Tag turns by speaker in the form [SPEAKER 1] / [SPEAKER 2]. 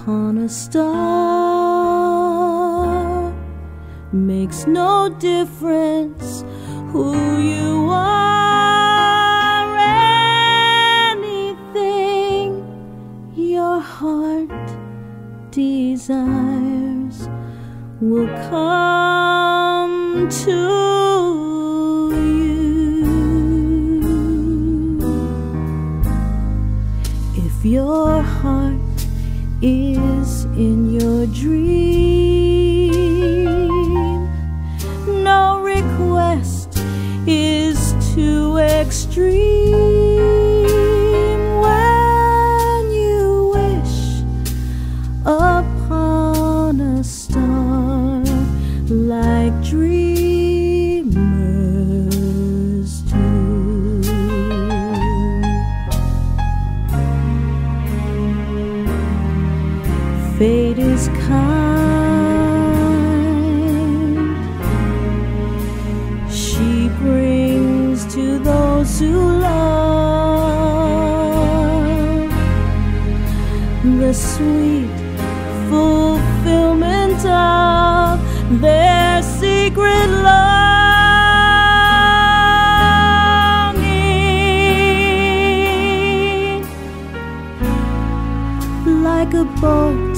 [SPEAKER 1] upon a star. Makes no difference who you are. Anything your heart desires will come to you. If your heart is in your dream, no request is too extreme. When you wish upon a star like dreamers do. Fate is kind. She brings to those who love the sweet fulfillment of their secret longing. Like a boat